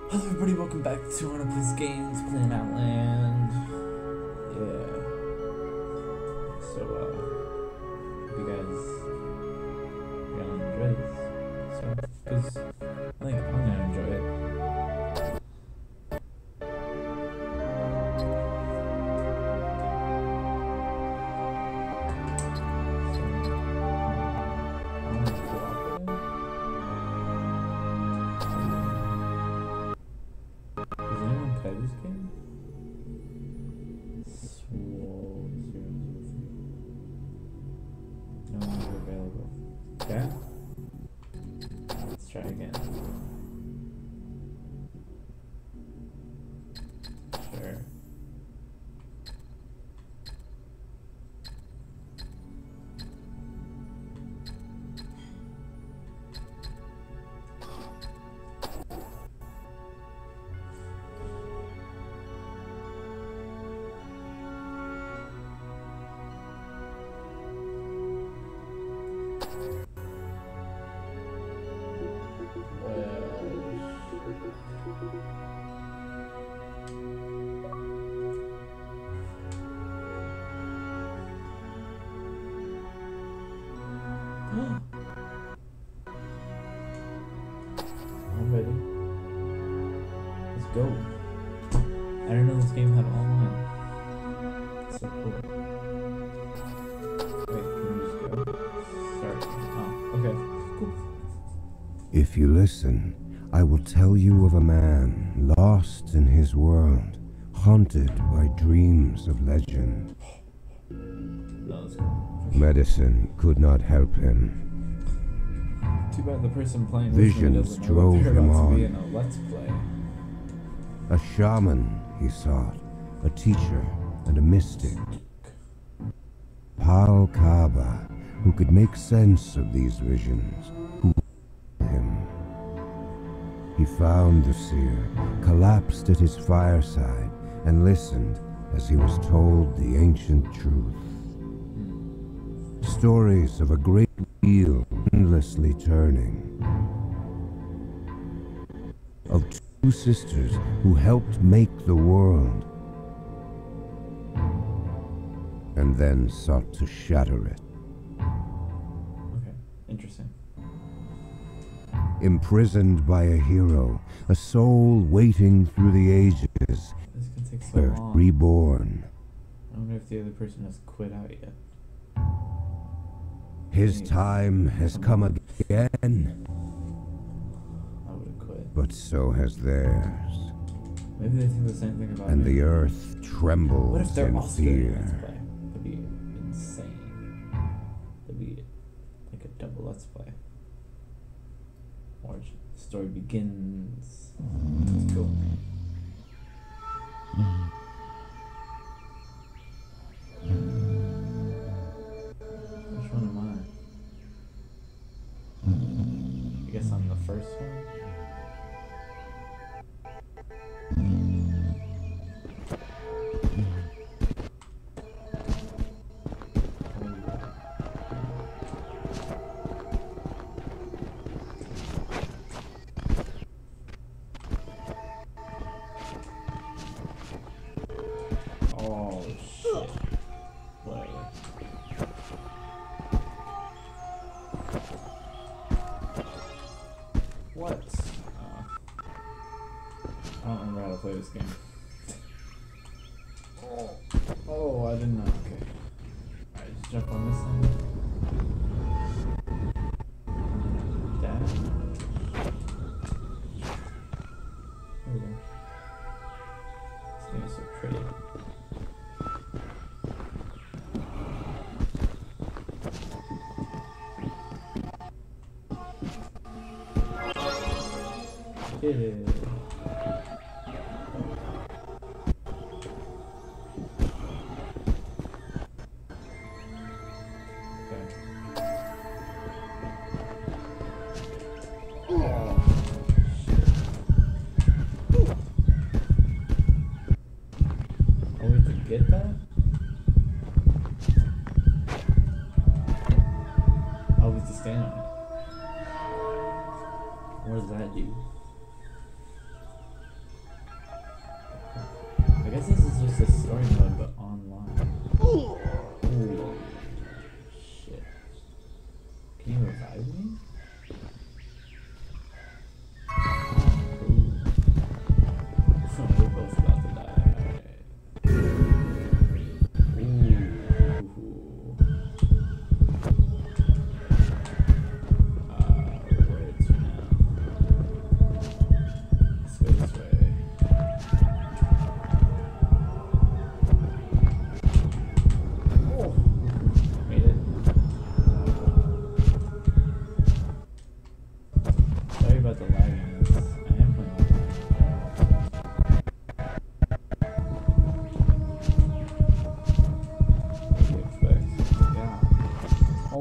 Hello everybody, welcome back to Wanna Plays Games, playing Outland. Yeah. So, hope you guys gonna enjoy this. So, cause I think I'm gonna enjoy it. Does anyone play this game? Swole 003. No longer available. Okay? Let's try again. Sure. I'm ready. Let's go. I didn't know this game had online. So cool. Wait, can we just go? Start. Oh, okay. Cool. If you listen, I will tell you of a man lost in his world, haunted by dreams of legend. No, let's go. Medicine could not help him. Too bad the person playing Visions doesn't know drove what they're him about to be on. in a Let's Play. A shaman, he sought, a teacher and a mystic. Pal Kaba, who could make sense of these visions, who him. He found the seer, collapsed at his fireside, and listened as he was told the ancient truth. Stories of a great wheel endlessly turning. Of two sisters who helped make the world, and then sought to shatter it. Okay, interesting. Imprisoned by a hero, a soul waiting through the ages, This can take so Earth long. reborn. I wonder if the other person has quit out yet. His time has come again, I would have quit. but so has theirs. Maybe they think the same thing about And me. the earth What if trembles they're in also doing a Let's fear. Play? That'd be insane. That'd be like a double Let's Play. Or the story begins. That's cool. Which one am I? I guess I'm the first one. Oh shit. Whatever. What? I don't remember how to play this game. Oh, I didn't know. Okay. Alright, just jump on this thing. Dash. There we go. This game is so pretty. Did it. Get that? Oh, it's to stand on it. What does that do?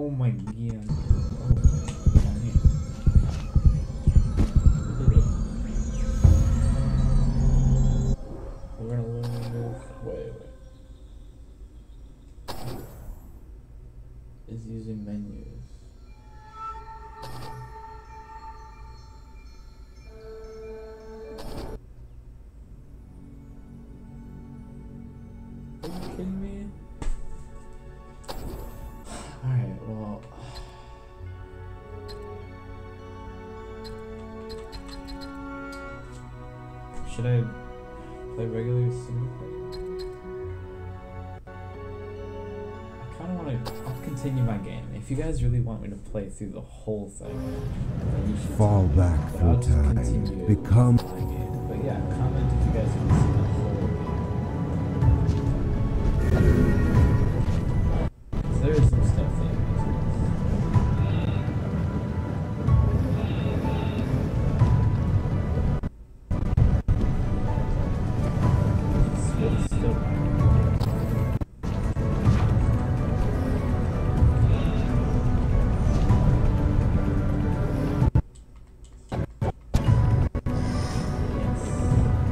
Oh my god. Oh, down here. We're gonna learn this. Wait. Is using menus. Are you kidding me? Alright, well. Should I play regular single player? I kinda wanna. I'll continue my game. If you guys really want me to play through the whole thing, then you should Fall back but through I'll just time. continue Become my game. But yeah, comment if you guys want to see the whole game. 'Cause there is some stuff that you guys it's still yes.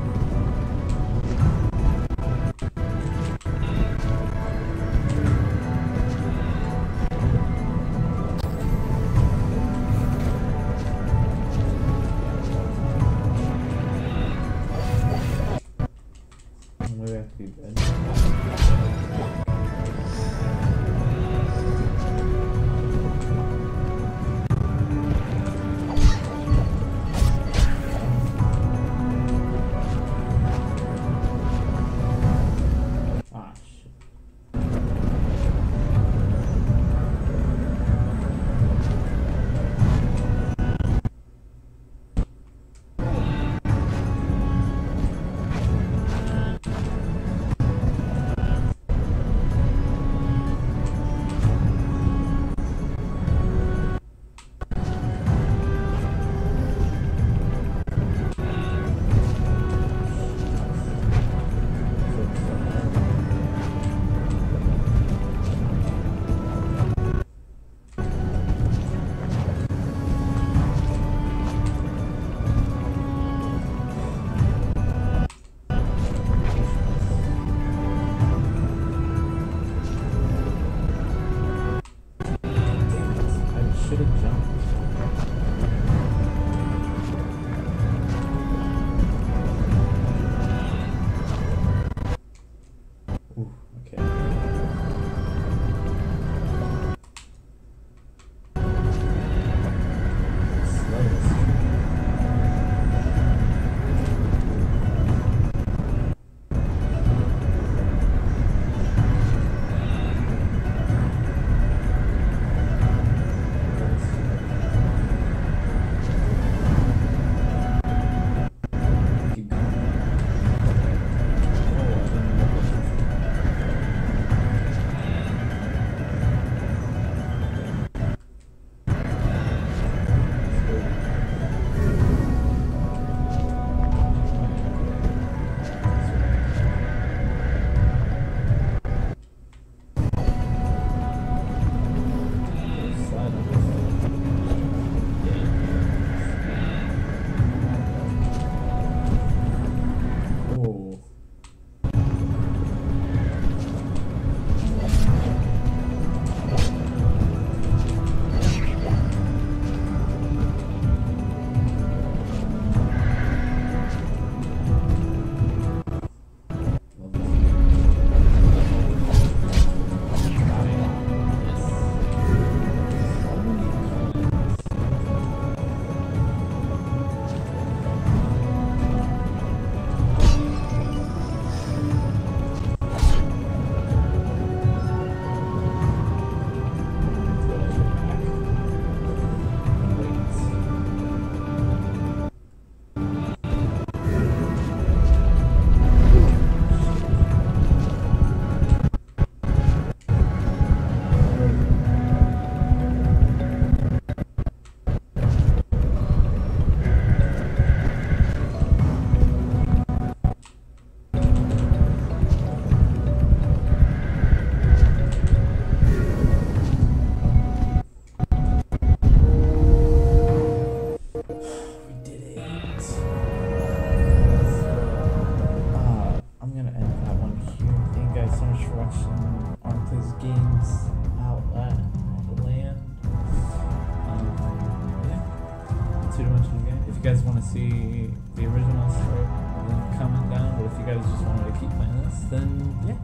guys want to see the original story, then comment down. But if you guys just wanted to keep playing this, then yeah.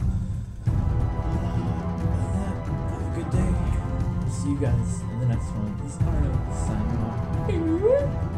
Have a good day. See you guys in the next one. This is Arno signing off.